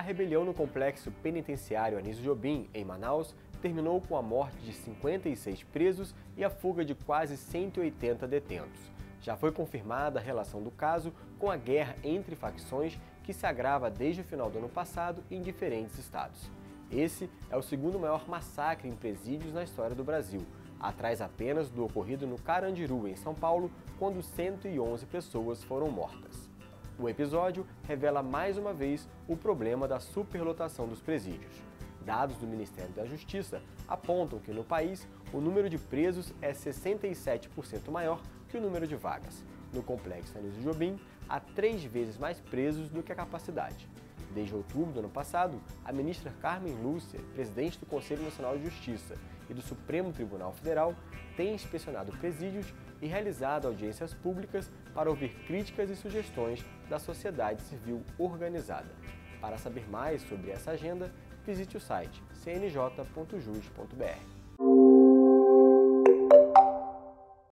rebelião no complexo penitenciário Anísio Jobim, em Manaus, terminou com a morte de 56 presos e a fuga de quase 180 detentos. Já foi confirmada a relação do caso com a guerra entre facções que se agrava desde o final do ano passado em diferentes estados. Esse é o segundo maior massacre em presídios na história do Brasil, atrás apenas do ocorrido no Carandiru, em São Paulo, quando 111 pessoas foram mortas. O episódio revela mais uma vez o problema da superlotação dos presídios. Dados do Ministério da Justiça apontam que no país o número de presos é 67% maior que o número de vagas. No complexo Anísio Jobim, há 3 vezes mais presos do que a capacidade. Desde outubro do ano passado, a ministra Carmen Lúcia, presidente do Conselho Nacional de Justiça e do Supremo Tribunal Federal, tem inspecionado presídios e realizado audiências públicas para ouvir críticas e sugestões da sociedade civil organizada. Para saber mais sobre essa agenda, visite o site cnj.jus.br.